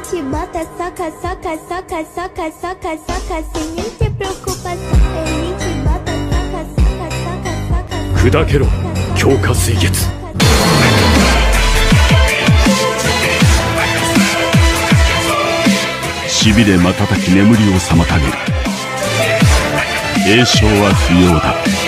te bota, soca, soca, soca, soca, soca, soca, sem nem ter preocupação. Ele te bota, soca, soca, soca, soca. 砕けろ強化水月。 しびれ瞬き眠りを妨げる。栄唱は不要だ。